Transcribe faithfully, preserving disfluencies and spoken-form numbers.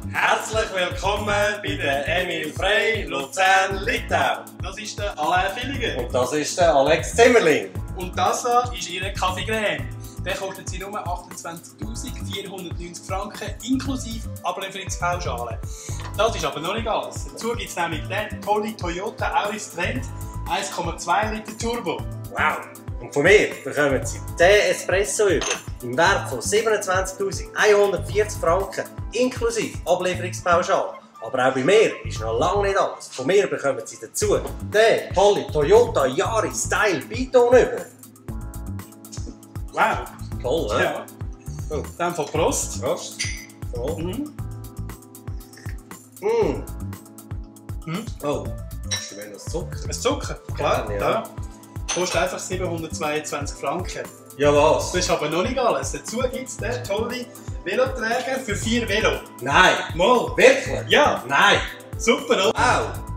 Herzlich willkommen bei der Emil Frey Luzern-Litauen. Das ist der Alain Villiger. Und das ist der Alex Zimmerling. Und das hier ist Ihr Kaffee Crème. Der kostet Sie nur achtundzwanzigtausendvierhundertneunzig Franken inklusive Ablieferungspauschale. Das ist aber noch nicht alles. Dazu gibt es nämlich den tolle Toyota Auris Trend eins Komma zwei Liter Turbo. Wow! Und von mir bekommen Sie den Espresso über im Wert von siebenundzwanzigtausendeinhundertvierzig Franken inklusive Ablieferungspauschale. Aber auch bei mir ist noch lange nicht alles. Von mir bekommen Sie dazu den tolle Toyota Yaris Style Biton über. Wow! Toll, ne? Ja. Oh. Dann von Prost. Prost. So. Mhm. Mm. Mhm. Oh, hast du mir noch Zucker? Ein Zucker, klar. Ja, ja. Da. Kostet einfach siebenhundertzweiundzwanzig Franken. Ja, was? Das ist aber noch nicht alles. Dazu gibt es den tolle Veloträger für vier Velo. Nein! Mal. Wirklich? Ja, Nein! super, oder? Wow!